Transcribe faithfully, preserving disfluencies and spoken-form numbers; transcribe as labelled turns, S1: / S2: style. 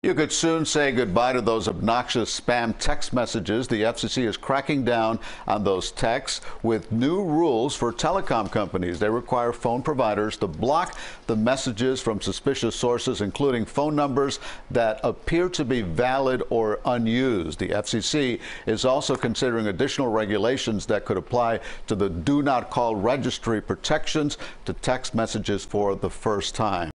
S1: You could soon say goodbye to those obnoxious spam text messages. The F C C is cracking down on those texts with new rules for telecom companies. They require phone providers to block the messages from suspicious sources, including phone numbers that appear to be valid or unused. The F C C is also considering additional regulations that could apply to the do not call registry protections to text messages for the first time.